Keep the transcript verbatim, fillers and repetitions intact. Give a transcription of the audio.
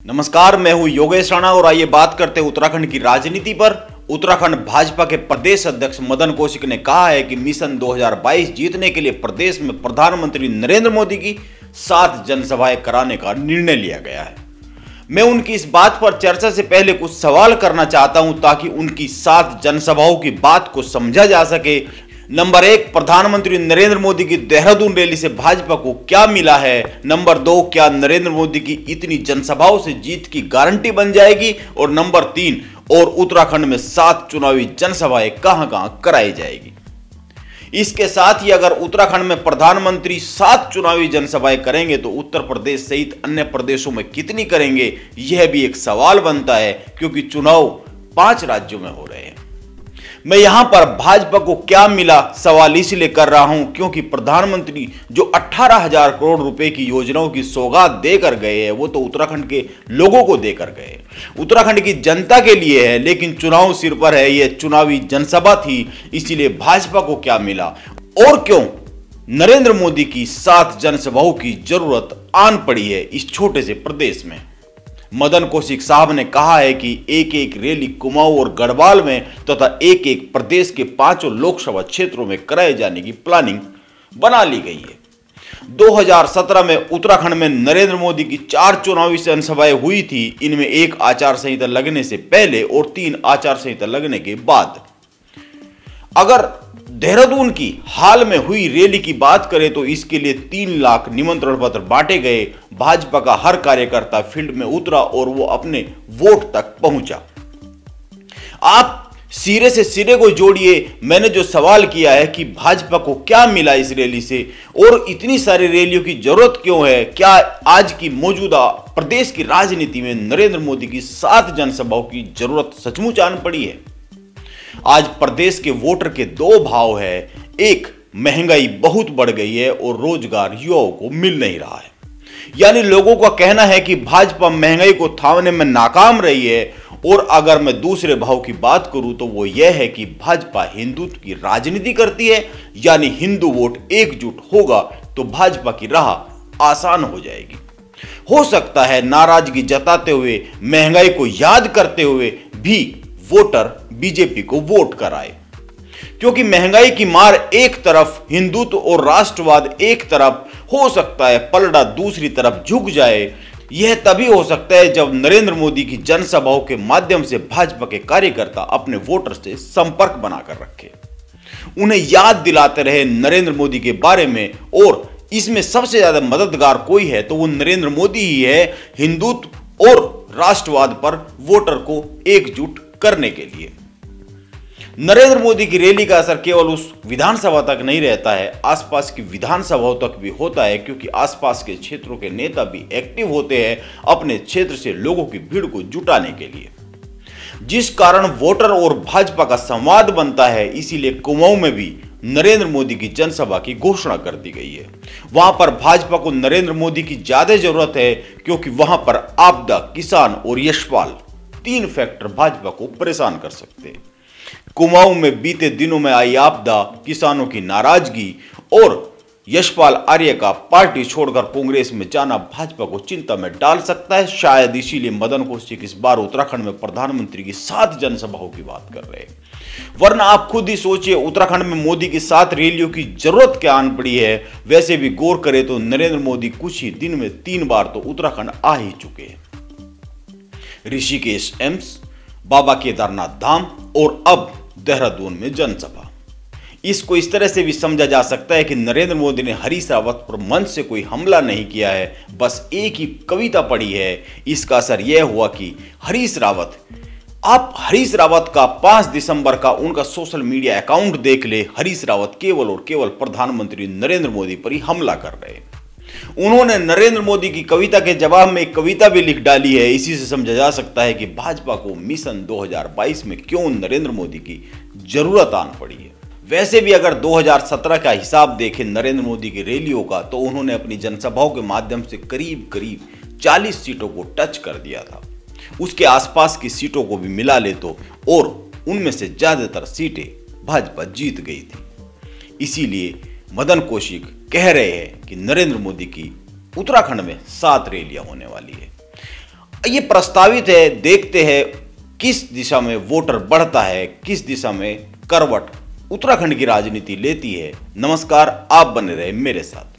नमस्कार, मैं हूं योगेश राणा और आइए बात करते हैं उत्तराखंड की राजनीति पर। उत्तराखंड भाजपा के प्रदेश अध्यक्ष मदन कौशिक ने कहा है कि मिशन दो हज़ार बाईस जीतने के लिए प्रदेश में प्रधानमंत्री नरेंद्र मोदी की सात जनसभाएं कराने का निर्णय लिया गया है। मैं उनकी इस बात पर चर्चा से पहले कुछ सवाल करना चाहता हूं ताकि उनकी सात जनसभाओं की बात को समझा जा सके। नंबर एक, प्रधानमंत्री नरेंद्र मोदी की देहरादून रैली से भाजपा को क्या मिला है? नंबर दो, क्या नरेंद्र मोदी की इतनी जनसभाओं से जीत की गारंटी बन जाएगी? और नंबर तीन, और उत्तराखंड में सात चुनावी जनसभाएं कहां कहां कराई जाएगी? इसके साथ ही अगर उत्तराखंड में प्रधानमंत्री सात चुनावी जनसभाएं करेंगे तो उत्तर प्रदेश सहित अन्य प्रदेशों में कितनी करेंगे? यह भी एक सवाल बनता है क्योंकि चुनाव पांच राज्यों में हो रहे हैं। मैं यहां पर भाजपा को क्या मिला सवाल इसलिए कर रहा हूं क्योंकि प्रधानमंत्री जो अठारह हजार करोड़ रुपए की योजनाओं की सौगात देकर गए हैं वो तो उत्तराखंड के लोगों को देकर गए, उत्तराखंड की जनता के लिए है। लेकिन चुनाव सिर पर है, यह चुनावी जनसभा थी, इसीलिए भाजपा को क्या मिला और क्यों नरेंद्र मोदी की सात जनसभाओं की जरूरत आन पड़ी है इस छोटे से प्रदेश में। मदन कौशिक साहब ने कहा है कि एक एक रैली कुमाऊं और गढ़वाल में तथा तो एक एक प्रदेश के पांचों लोकसभा क्षेत्रों में कराए जाने की प्लानिंग बना ली गई है। दो हज़ार सत्रह में उत्तराखंड में नरेंद्र मोदी की चार चुनावी जनसभाएं हुई थी। इनमें एक आचार संहिता लगने से पहले और तीन आचार संहिता लगने के बाद। अगर देहरादून की हाल में हुई रैली की बात करें तो इसके लिए तीन लाख निमंत्रण पत्र बांटे गए। भाजपा का हर कार्यकर्ता फील्ड में उतरा और वो अपने वोट तक पहुंचा। आप सिरे से सिरे को जोड़िए। मैंने जो सवाल किया है कि भाजपा को क्या मिला इस रैली से और इतनी सारी रैलियों की जरूरत क्यों है? क्या आज की मौजूदा प्रदेश की राजनीति में नरेंद्र मोदी की सात जनसभाओं की जरूरत सचमुच आन पड़ी है? आज प्रदेश के वोटर के दो भाव है। एक, महंगाई बहुत बढ़ गई है और रोजगार युवाओं को मिल नहीं रहा है। यानी लोगों का कहना है कि भाजपा महंगाई को थामने में नाकाम रही है। और अगर मैं दूसरे भाव की बात करूं तो वो यह है कि भाजपा हिंदुत्व की राजनीति करती है, यानी हिंदू वोट एकजुट होगा तो भाजपा की राह आसान हो जाएगी। हो सकता है नाराजगी जताते हुए, महंगाई को याद करते हुए भी वोटर बीजेपी को वोट कराए, क्योंकि महंगाई की मार एक तरफ, हिंदुत्व और राष्ट्रवाद एक तरफ, हो सकता है पलड़ा दूसरी तरफ झुक जाए। यह तभी हो सकता है जब नरेंद्र मोदी की जनसभाओं के माध्यम से भाजपा के कार्यकर्ता अपने वोटर से संपर्क बनाकर रखे, उन्हें याद दिलाते रहे नरेंद्र मोदी के बारे में। और इसमें सबसे ज्यादा मददगार कोई है तो वो नरेंद्र मोदी ही है, हिंदुत्व और राष्ट्रवाद पर वोटर को एकजुट करने के लिए। नरेंद्र मोदी की रैली का असर केवल उस विधानसभा तक नहीं रहता है, आसपास की विधानसभाओं तक भी होता है, क्योंकि आसपास के क्षेत्रों के नेता भी एक्टिव होते हैं अपने क्षेत्र से लोगों की भीड़ को जुटाने के लिए, जिस कारण वोटर और भाजपा का संवाद बनता है। इसीलिए कुमाऊं में भी नरेंद्र मोदी की जनसभा की घोषणा कर दी गई है। वहां पर भाजपा को नरेंद्र मोदी की ज्यादा जरूरत है क्योंकि वहां पर आपदा, किसान और यशपाल तीन फैक्टर भाजपा को परेशान कर सकते हैं। कुमाऊं में बीते दिनों में आई आपदा, किसानों की नाराजगी और यशपाल आर्य का पार्टी छोड़कर कांग्रेस में जाना भाजपा को चिंता में डाल सकता है। शायद इसीलिए मदन कौशिक इस बार उत्तराखंड में प्रधानमंत्री की सात जनसभाओं की बात कर रहे हैं। वरना आप खुद ही सोचिए, उत्तराखंड में मोदी की सात रैलियों की जरूरत क्या आन पड़ी है? वैसे भी गौर करें तो नरेंद्र मोदी कुछ ही दिन में तीन बार तो उत्तराखंड आ ही चुके हैं। ऋषिकेश एम्स, बाबा केदारनाथ धाम और अब देहरादून में जनसभा। इसको इस तरह से भी समझा जा सकता है कि नरेंद्र मोदी ने हरीश रावत पर मन से कोई हमला नहीं किया है, बस एक ही कविता पढ़ी है। इसका असर यह हुआ कि हरीश रावत, आप हरीश रावत का पांच दिसंबर का उनका सोशल मीडिया अकाउंट देख ले। हरीश रावत केवल और केवल प्रधानमंत्री नरेंद्र मोदी पर ही हमला कर रहे हैं। उन्होंने नरेंद्र मोदी की कविता के जवाब में एक कविता भी लिख डाली है। इसी से समझा जा सकता है कि भाजपा को मिशन दो हज़ार बाईस में क्यों नरेंद्र मोदी की जरूरत आन पड़ी है। वैसे भी अगर दो हज़ार सत्रह का हिसाब देखें नरेंद्र मोदी की रैलियों का, तो उन्होंने अपनी जनसभाओं के माध्यम से करीब करीब चालीस सीटों को टच कर दिया था। उसके आसपास की सीटों को भी मिला ले तो और उनमें से ज्यादातर सीटें भाजपा जीत गई थी। इसीलिए मदन कौशिक कह रहे हैं कि नरेंद्र मोदी की उत्तराखंड में सात रैलियां होने वाली है। ये प्रस्तावित है, देखते हैं किस दिशा में वोटर बढ़ता है, किस दिशा में करवट उत्तराखंड की राजनीति लेती है। नमस्कार, आप बने रहे मेरे साथ।